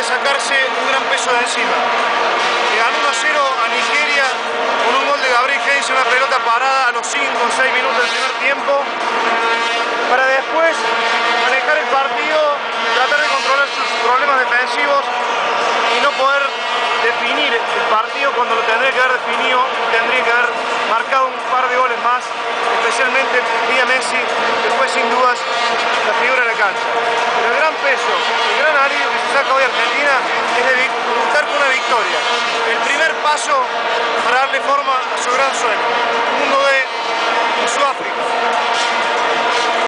sacarse un gran peso de encima. Le ganó 1-0 a Nigeria con un gol de Gabriel Heinze, una pelota parada a los 5 o 6 minutos del primer tiempo, para después manejar el partido, tratar de controlar sus problemas defensivos y no poder definir el partido cuando lo tendría que haber definido, tendría que haber marcado un par de goles más, especialmente vía Messi, que fue sin dudas la figura de la cancha. Pero el gran peso, el gran alivio que se saca hoy Argentina es de contar con una victoria. El primer paso para darle forma a su gran sueño, un mundo de Sudáfrica.